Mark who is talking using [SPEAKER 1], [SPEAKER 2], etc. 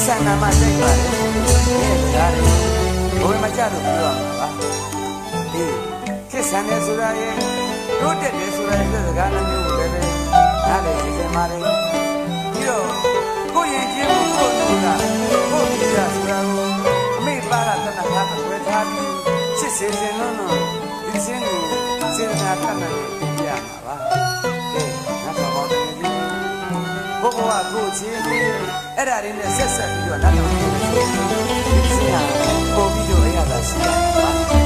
[SPEAKER 1] ဆက်နာမှစိတ်ပါတယ်ဒီကြားတယ်ဘဝမကြလို့ပြောရမှာပါဒီခေတ်ဆန်နေဆိုတာရဲ့တိုးတက်တယ်ဆိုတာရဲ့စကားမျိုးကိုလည်းပဲနားလည်သိနေပါတယ်ပြီးတော့ကိုယ့်ရင်ချင်းကိုကိုယ်ကကိုယ့်ပြည်ရဆိုတာကိုအမိပါရတနာထားဝယ်ထားပြီးချစ်စေစေလုံးလုံးဒီစင်းကိုစေတနာတတ်နိုင်ပြင်ပြရမှာပါကဲငါတော့ဟောတယ်ဒီဘုရားကိုချင်းအဲ့ဒါတွေနဲ့ဆက်ဆက်ပြီးတော့နောက်တော့ဒီစင်းဟာပုံပြီးတော့ရတာရှိရပါ